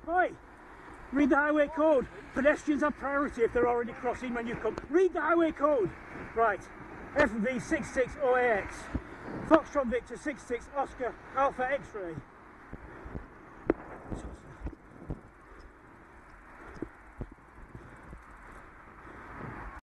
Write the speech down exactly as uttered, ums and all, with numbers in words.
Oi! Read the highway code. Pedestrians have priority if they're already crossing when you come. Read the highway code. Right. F V six six O A X. Foxtrot Victor six six Oscar Alpha X-ray.